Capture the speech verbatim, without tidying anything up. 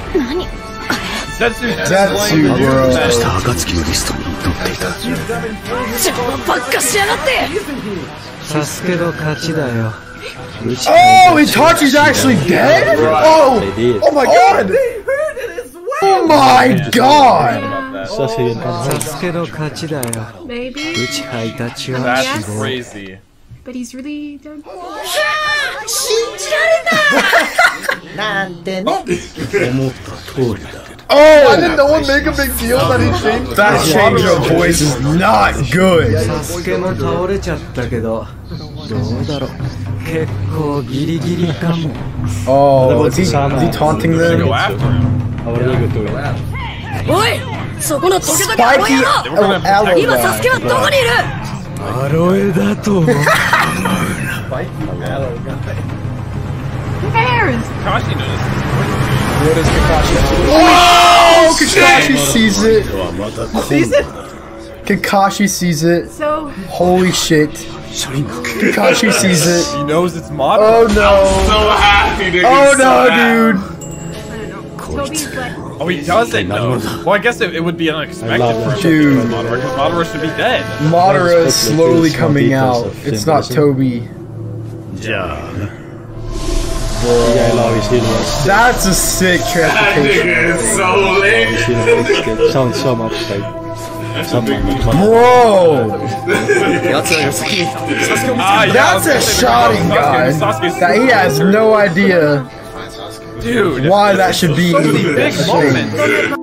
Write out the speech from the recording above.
That's you, bro. Oh, Itachi's actually dead? Oh, oh my god! Oh my god! Maybe. That's crazy. But he's really done. Oh, why did no one make a big deal that he changed? That change of voice is not good. Oh, is he, is he taunting them? Go after him. Spiky aloe Kakashi noticed. What is Kakashi? Oh, Kakashi sees it. Sees it? Kakashi sees it. So. Holy shit. Kakashi sees it. He knows it's Madara. Oh no. So happy, dude. Oh so no, happy. dude. Tobi's like. Oh, he doesn't know. Well, I guess it, it would be unexpected for him Dude. to Madara, because Madara should be dead. Madara is slowly coming out. It's not Tobi. That's a sick That transportation. nigga is so lit. Sounds so much like Bro! Ah, yeah, That's a shouting guy that he has no idea Dude, why that should be such a big a moment. thing.